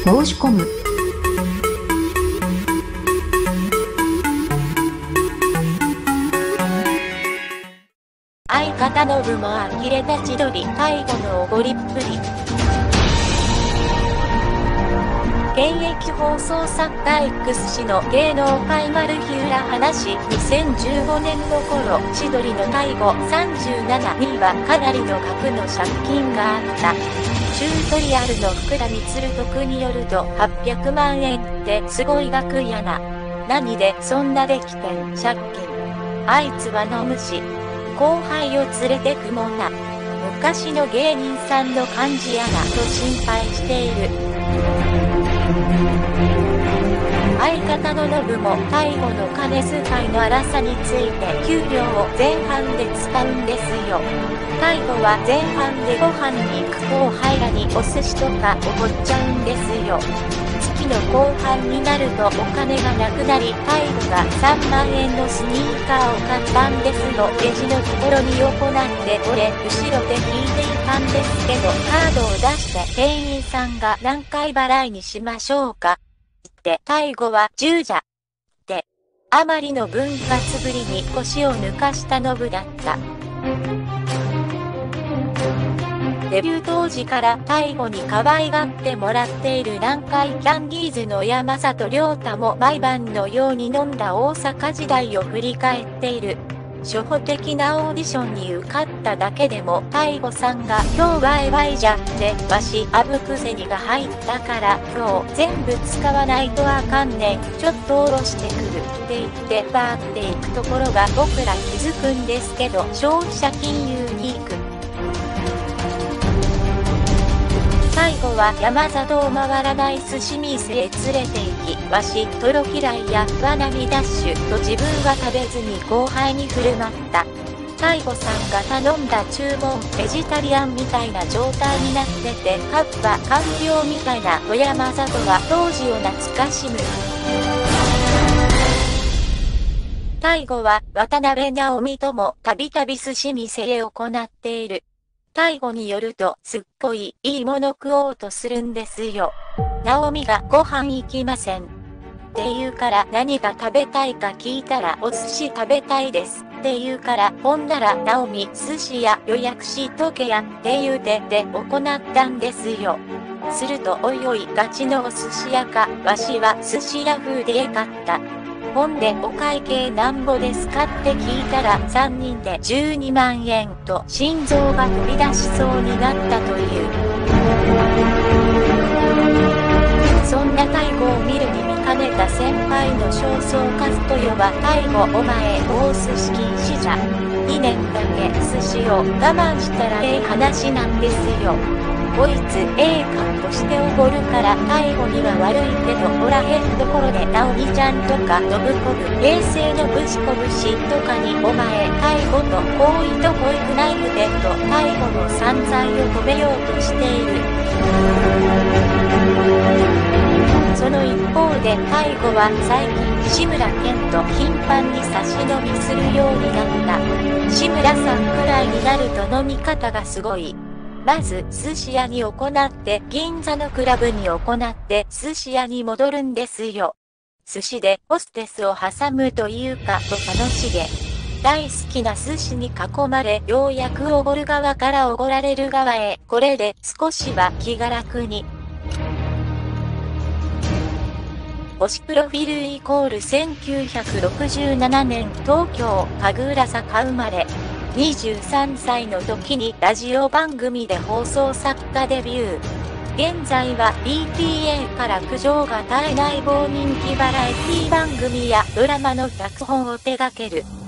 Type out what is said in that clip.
申し込む。 相方ノブも呆れた千鳥、最後のおごりっぷり。現役放送作家 X 氏の芸能界マル秘裏話。2015年の頃、千鳥の最後37にはかなりの額の借金があった。チュートリアルの福田充徳によると800万円ってすごい額やな。何でそんなできてん借金。あいつは飲むし、後輩を連れてくもんな。昔の芸人さんの感じやなと心配している。相方のノブも最後の金遣いの荒さについて給料を前半で使うんですよ。最後は前半でご飯に行く後輩らにお寿司とかおごっちゃうんですよ。月の後半になるとお金がなくなり、最後が3万円のスニーカーを買ったんですよ。レジのところに横なんで俺後ろで引いていたんですけど、カードを出して店員さんが何回払いにしましょうかって最後は10じゃってあまりの分割ぶりに腰を抜かしたノブだった。デビュー当時から最後に可愛がってもらっている南海キャンディーズの山里亮太も毎晩のように飲んだ大阪時代を振り返っている。初歩的なオーディションに受かっただけでも大悟さんが今日ワイワイじゃってわしあぶく銭が入ったから今日全部使わないとあかんねん、ちょっとおろしてくるって言ってバーっていくところが僕ら気づくんですけど、消費者金融に行く。最後は山里を回らない寿司店へ連れて行き、わしトロ嫌いやわなみダッシュと自分は食べずに後輩に振る舞った。大悟さんが頼んだ注文ベジタリアンみたいな状態になってて、カッパ完了みたいなと山里は当時を懐かしむ。最後は渡辺直美ともたびたび寿司店へ行っている。最後によるとすっごいいいもの食おうとするんですよ。直美がご飯行きませんって言うから何が食べたいか聞いたらお寿司食べたいですって言うから、ほんなら直美寿司屋予約しとけやって言うてで行ったんですよ。するとおいおいガチのお寿司屋か、わしは寿司屋風で買った。ほんでお会計なんぼですかって聞いたら3人で12万円と心臓が飛び出しそうになったという。そんな大悟を見るに見かねた先輩の焦燥カスと呼ば、大悟お前もう寿司禁止じゃ。2年だけ寿司を我慢したらええ話なんですよ。こいつええ格好しておごるから大悟には悪いけどおらへんところで直美ちゃんとか信子部平成のぶしこぶしとかにお前大悟と行為と保育ナイフでと大悟の散財を止めようとしている。その一方で大悟は最近志村けんと頻繁に差し飲みするようになった。志村さんくらいになると飲み方がすごい。まず寿司屋に行って銀座のクラブに行って寿司屋に戻るんですよ。寿司でホステスを挟むというかと楽しげ。大好きな寿司に囲まれようやくおごる側からおごられる側へ、これで少しは気が楽に。星プロフィールイコール1967年東京神楽坂生まれ。23歳の時にラジオ番組で放送作家デビュー。現在は BTA から苦情が絶えない某人気バラエティ番組やドラマの脚本を手掛ける。